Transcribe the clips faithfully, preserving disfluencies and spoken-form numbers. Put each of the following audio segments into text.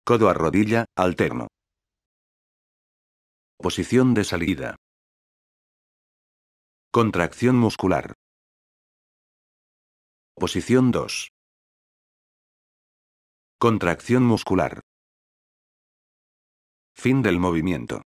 Codo a rodilla, alterno. Posición de salida. Contracción muscular. Posición dos. Contracción muscular. Fin del movimiento.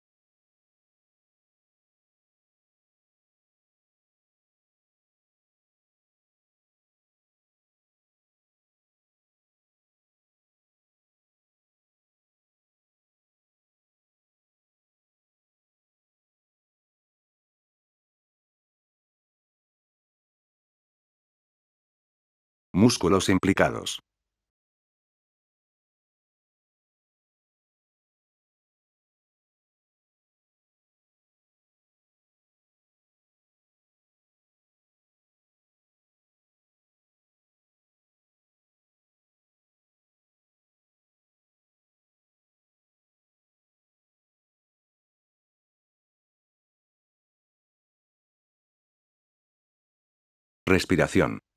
Músculos implicados. Respiración.